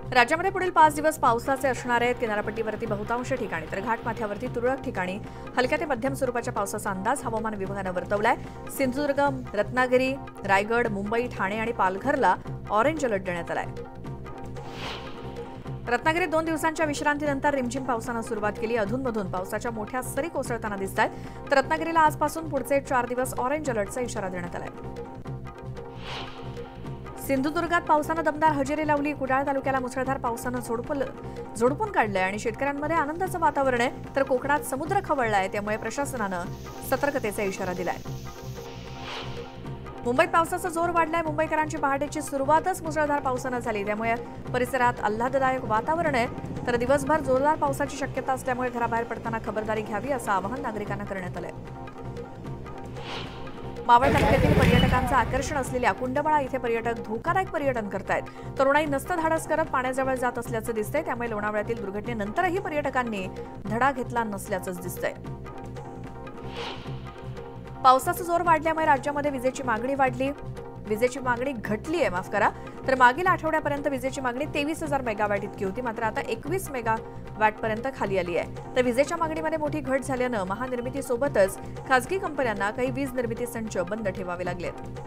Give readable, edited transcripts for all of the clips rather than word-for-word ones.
राज्यामध्ये पुढील 5 दिवस पावसाचे असणार आहेत। किनारपट्टीवरती बहुतांश ठिकाणी तर घाटमाथ्यावरती तुरळक ठिकाणी हलक्या ते मध्यम स्वरूपाच्या पावसाचा अंदाज हवामान विभागानं वर्तवलाय। सिंधुदुर्ग, रत्नागिरी, रायगड, मुंबई, ठाणे आणि पालघरला ऑरेंज अलर्ट देण्यात आलाय। रत्नागिरीत 2 दिवसांच्या विश्रांतीनंतर रिमझिम पावसानं सुरुवात केली। अधूनमधून पावसाच्या मोठ्या सरी कोसळताना दिसतायत। तर रत्नागिरीला आजपासून पुढचे 4 दिवस ऑरेंज अलर्टचा इशारा देण्यात आलाय। सिंधुदुर्गात पावसानं दमदार हजेरी लावली। कुडाळ तालुक्याला मुसळधार पावसानं झोडपून काढलंय आणि शेतकऱ्यांमध्ये आनंदाचं वातावरण आहे। तर कोकणात समुद्र खवळलाय, त्यामुळे प्रशासनानं सतर्कतेचा इशारा दिलाय। मुंबईत पावसाचा जोर वाढलाय। मुंबईकरांची पहाटेची सुरुवातच मुसळधार पावसानं झाली, त्यामुळे परिसरात आल्हाददायक वातावरण आहे। तर दिवसभर जोरदार पावसाची शक्यता असल्यामुळे घराबाहेर पडताना खबरदारी घ्यावी असं आवाहन नागरिकांना करण्यात आलंय। मावळ तालुक्यातील पर्यटकांचं आकर्षण असलेल्या कुंडबळा इथे पर्यटक धोकादायक पर्यटन करतायत। तरुणाई नसतं धाडस करत पाण्याजवळ जात असल्याचं दिसतंय, त्यामुळे लोणावळ्यातील दुर्घटनेनंतरही पर्यटकांनी धडा घेतला नसल्याचंच दिसतंय। पावसाचा जोर वाढल्यामुळे राज्यामध्ये विजेची मागणी घटली आहे। तर मागील आठवड्यापर्यंत विजेची मागणी 23,000 मेगावॅट इतकी होती, मात्र आता 21 मेगावॅटपर्यंत खाली आली आहे। तर विजेच्या मागणीमध्ये मोठी घट झाल्यानं महानिर्मितीसोबतच खासगी कंपन्यांना काही वीज निर्मिती संच बंद ठेवावे लागलेत।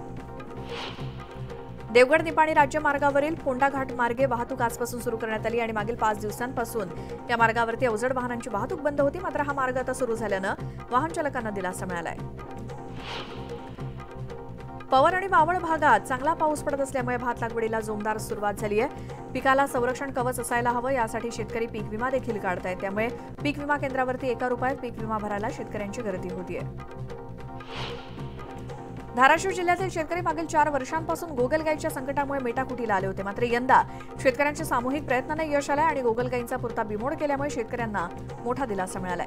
देवगड निपाणी राज्य मार्गावरील फोंडा घाट मार्गे वाहतूक आजपासून सुरू करण्यात आली आणि मागील 5 दिवसांपासून या मार्गावरती अवजड वाहनांची वाहतूक बंद होती, मात्र हा मार्ग आता सुरू झाल्यानं वाहन चालकांना दिलासा मिळालाय। पवन आणि मावळ भागात चांगला पाऊस पडत असल्यामुळे भात लागवडीला जोमदार सुरुवात झाली आहे। पिकाला संरक्षण कवच असायला हवं, यासाठी शेतकरी पीक विमा देखील काढतायत, त्यामुळे पीक विमा केंद्रावरती 1 रुपयात पीक विमा भरायला शेतकऱ्यांची गर्दी होतीये। धाराशिव जिल्ह्यातील शेतकरी मागील 4 वर्षांपासून गोगलगाईच्या संकटामुळे मेटाकुटीला आले होते, मात्र यंदा शेतकऱ्यांच्या सामूहिक प्रयत्नाने यश आलंय आणि गोगलगाईंचा पुरता बिमोड केल्यामुळे शेतकऱ्यांना मोठा दिलासा मिळालाय।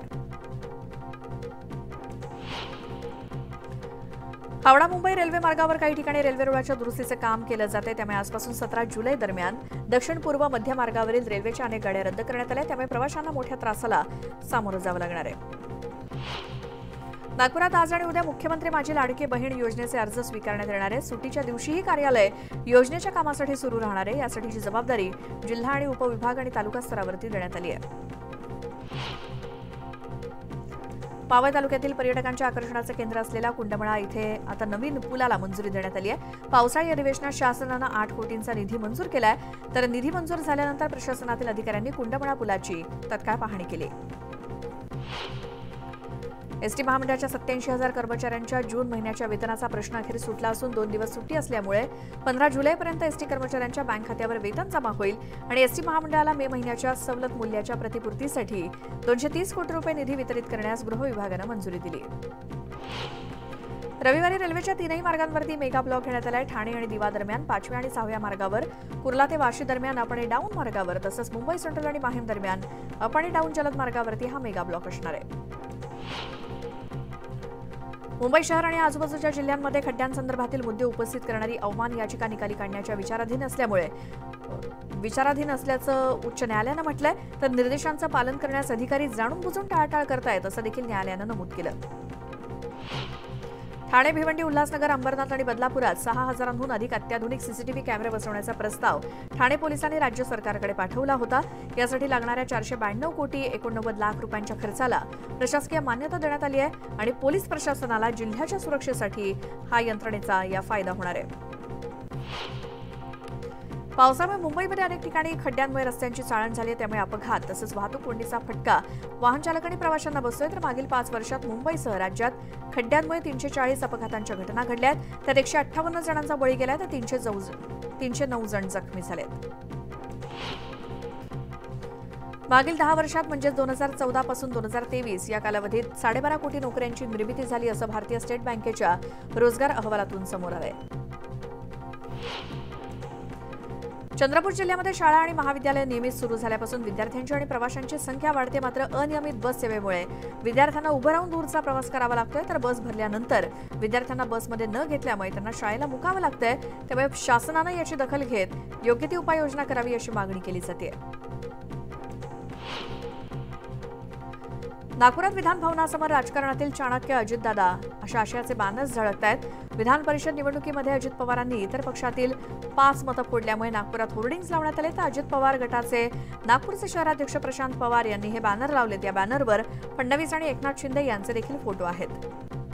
हावडा मुंबई रेल्वे मार्गावर काही ठिकाणी रेल्वे रुळाच्या दुरुस्तीचे काम केलं जाते, त्यामुळे आजपासून 17 जुलै दरम्यान दक्षिण पूर्व मध्य मार्गावरील रेल्वेच्या अनेक गाड्या रद्द करण्यात आल्या, त्यामुळे प्रवाशांना मोठ्या त्रासाला सामोरं जावं लागणार आहे। नागपुरात आज आणि उद्या मुख्यमंत्री माझी लाडकी बहीण योजनेचे अर्ज स्वीकारण्यात येणार आहे। सुट्टीच्या दिवशीही कार्यालय योजनेच्या कामासाठी सुरू राहणार आहे, यासाठीची जबाबदारी जिल्हा आणि उपविभाग आणि तालुका स्तरावरती देण्यात आली आहे। पावळ तालुक्यातील पर्यटकांच्या आकर्षणाचं केंद्र असलेल्या कुंडबळा इथे आता नवीन पुलाला मंजुरी देण्यात आली आहे। पावसाळी अधिवेशनात शासनानं 8 कोटींचा निधी मंजूर केलाय, तर निधी मंजूर झाल्यानंतर प्रशासनातील अधिकाऱ्यांनी कुंडबळा पुलाची तत्काळ पाहणी केली। एसटी महामंडळाच्या 87,000 कर्मचाऱ्यांच्या जून महिन्याच्या वेतनाचा प्रश्न अखेर सुटला असून 2 दिवस सुट्टी असल्यामुळे 15 जुलैपर्यंत एसटी कर्मचाऱ्यांच्या बँक खात्यावर वेतन जमा होईल आणि एसटी महामंडळाला मे महिन्याच्या सवलत मूल्याच्या प्रतिपूर्तीसाठी 230 कोटी रुपये निधी वितरित करण्यास गृह विभागानं मंजुरी दिली। रविवारी रेल्वेच्या 3ही मार्गांवरती मेगा ब्लॉक घेण्यात आलाय। ठाणे आणि दिवा दरम्यान 5व्या आणि 6व्या मार्गावर, कुर्ला ते वाशी दरम्यान अप आणि डाऊन मार्गावर, तसंच मुंबई सेंट्रल आणि माहीम दरम्यान अप आणि डाऊन जलद मार्गावरती हा मेगा ब्लॉक असणार आहे। मुंबई शहर आणि आजूबाजूच्या जिल्ह्यांमध्ये खड्ड्यांसंदर्भातील मुद्दे उपस्थित करणारी अवमान याचिका निकाली काढण्याच्या विचाराधीन असल्याचं उच्च न्यायालयानं म्हटलंय, तर निर्देशांचं पालन करण्यास अधिकारी जाणून बुजून टाळाटाळ करतायत असं देखील न्यायालयानं नमूद केलं। ठाणे, भिवंडी, उल्हासनगर, अंबरनाथ आणि बदलापुरात 6,000हून अधिक अत्याधुनिक सीसीटीव्ही कॅमेरे बसवण्याचा प्रस्ताव ठाणे पोलिसांनी राज्य सरकारकडे पाठवला होता। यासाठी लागणाऱ्या 492 कोटी 89 लाख रुपयांच्या खर्चाला प्रशासकीय मान्यता देण्यात आली आहे आणि पोलीस प्रशासनाला जिल्ह्याच्या सुरक्षेसाठी हा यंत्रणेचा फायदा होणार आहे। पावसामुळे मुंबईमध्ये अनेक ठिकाणी खड्ड्यांमुळे रस्त्यांची चाळण झाली आहे, त्यामुळे अपघात तसंच वाहतूक कोंडीचा फटका वाहन चालक आणि प्रवाशांना बसतोय। तर मागील 5 वर्षात मुंबईसह राज्यात खड्ड्यांमुळे 340 अपघातांच्या घटना घडल्या आहेत, त्यात 158 जणांचा बळी गेलाय, तर 309 जण जखमी झालेत। मागील 10 वर्षात म्हणजे 2014 पासून 2023 या कालावधीत 12.5 कोटी नोकऱ्यांची निर्मिती झाली असं भारतीय स्टेट बँकेच्या रोजगार अहवालातून समोर आलंय। चंद्रपूर जिल्ह्यामध्ये शाळा आणि महाविद्यालय नियमित सुरू झाल्यापासून विद्यार्थ्यांची आणि प्रवाशांची संख्या वाढते, मात्र अनियमित बस सेवेमुळे विद्यार्थ्यांना उभं राहून दूरचा प्रवास करावा लागतोय। तर बस भरल्यानंतर विद्यार्थ्यांना बसमध्ये न घेतल्यामुळे त्यांना शाळेला मुकावं लागतंय, त्यामुळे शासनानं याची दखल घेत योग्य ती उपाययोजना करावी अशी मागणी केली जाते। नागपुरात विधान भवनासमोर राजकारणातील चाणक्य अजितदादा अशा आशयाचे बॅनर्स झळकत आहेत। विधान परिषद निवडणुकीमध्ये अजित पवारांनी इतर पक्षातील 5 मतं फोडल्यामुळे नागपुरात होर्डिंग्ज लावण्यात आले, तर अजित पवार गटाचे नागपूरचे शहराध्यक्ष प्रशांत पवार यांनी हे बॅनर लावलेत। या बॅनरवर फडणवीस आणि एकनाथ शिंदे यांचे देखील फोटो आहेत।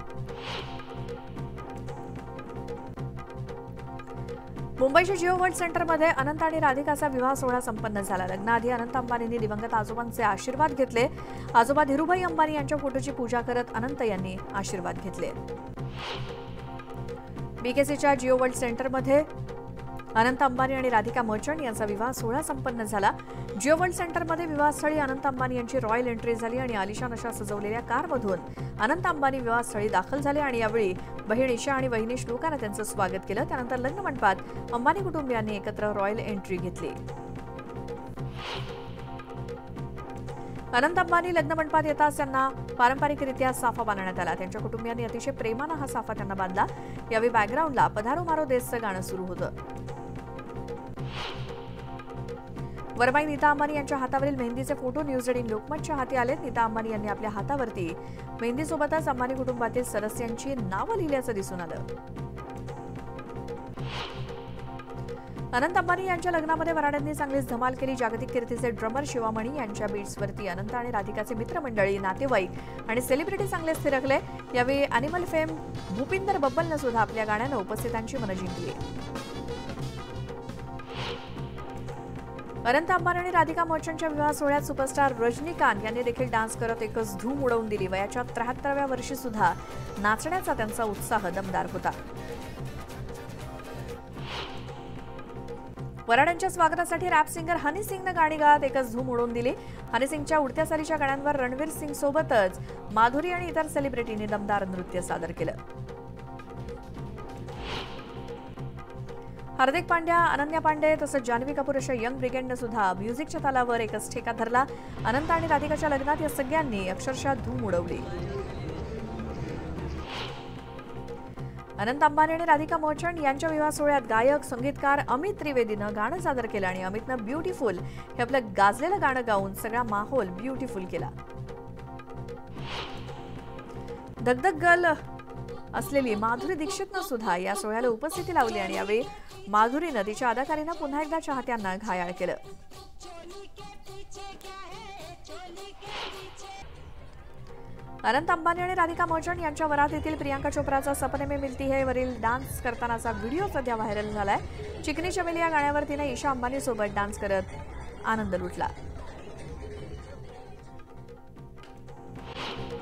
मुंबईच्या जिओ वर्ल्ड सेंटरमध्ये अनंत आणि राधिकाचा विवाह सोहळा संपन्न झाला। लग्नाआधी अनंत अंबानींनी दिवंगत आजोबांचे आशीर्वाद घेतले। आजोबा धीरूभाई अंबानी यांच्या फोटोची पूजा करत अनंत यांनी आशीर्वाद घेतले। बीकेसीच्या जिओ वर्ल्ड सेंटरमध्ये अनंत अंबानी आणि राधिका मर्चंट यांचा विवाह सोहळा संपन्न झाला। जिओ वर्ल्ड सेंटरमध्ये विवाहस्थळी अनंत अंबानी यांची रॉयल एंट्री झाली आणि आलिशान अशा सजवलेल्या कारमधून अनंत अंबानी विवाहस्थळी दाखल झाले आणि यावेळी बहीण ईशा आणि वहिनी श्लोकानं त्यांचं स्वागत केलं। त्यानंतर लग्न मंडपात अंबानी कुटुंबियांनी एकत्र रॉयल एंट्री घेतली। अनंत अंबानी लग्न मंडपात येताच त्यांना पारंपरिकरित्या साफा बांधण्यात आला। त्यांच्या कुटुंबियांनी अतिशय प्रेमानं हा साफा त्यांना बांधला। यावेळी बॅकग्राऊंडला पधारो मारो देशचं गाणं सुरू होतं। वरबाई नीता अंबानी यांच्या हातावरील मेहंदीचे फोटो न्यूज18 लोकमतच्या हाती आलेत। नीता अंबानी यांनी आपल्या हातावरती मेहंदीसोबतच अंबानी कुटुंबातील सदस्यांची नावं लिहिल्याचं दिसून आलं। अनंत अंबानी यांच्या लग्नामध्ये वराड्यांनी चांगलीच धमाल केली। जागतिक कीर्तीचे ड्रमर शिवामणी यांच्या बीट्सवरती अनंत आणि राधिकाचे मित्रमंडळी, नातेवाईक आणि सेलिब्रिटी चांगलेच थिरकले। यावेळी अॅनिमल फेम भूपिंदर बब्बलनं सुद्धा आपल्या गाण्यानं उपस्थितांची मनं जिंकली। अनंत अंबानी आणि राधिका मर्चंटच्या विवाह सोहळ्यात सुपरस्टार रजनीकांत यांनी देखील डान्स करत एकच धूम उडवून दिली। वयाच्या 73व्या वर्षी सुद्धा नाचण्याचा त्यांचा उत्साह दमदार होता। वराड्यांच्या स्वागतासाठी रॅप सिंगर हनी सिंगनं गाणी गात एकच धूम उडवून दिली। हनी सिंगच्या उडत्या सालीच्या गाण्यांवर रणवीर सिंग सोबतच माधुरी आणि इतर सेलिब्रिटींनी दमदार नृत्य सादर केलं। हार्दिक पांड्या, अनन्या पांडे तसंच जान्हवी कपूर अशा यंग ब्रिगेडनं सुद्धा म्युझिकच्या तालावर एकच ठेका धरला। अनंत आणि राधिकाच्या लग्नात या सगळ्यांनी अक्षरशः धूम उडवली। अनंत अंबानी आणि राधिका मर्चंट यांच्या विवाह सोहळ्यात गायक संगीतकार अमित त्रिवेदीनं गाणं सादर केलं आणि अमितनं ब्युटिफुल हे आपलं गाजलेलं गाणं गाऊन सगळा माहोल ब्युटिफुल केला। धगधग गर्ल असलेली माधुरी दीक्षितनं सुद्धा या सोहळ्याला उपस्थिती लावली आणि यावेळी माधुरीनं तिच्या अदाकारीनं पुन्हा एकदा चाहत्यांना घायाळ केलं। अनंत अंबानी आणि राधिका मर्चंट यांच्या वरातीतील प्रियांका चोप्राचा सपने में मिलती है वरील डान्स करतानाचा व्हिडिओ सध्या व्हायरल झालाय। चिकनी चमेली या गाण्यावर तिने ईशा अंबानी सोबत डान्स करत आनंद लुटला।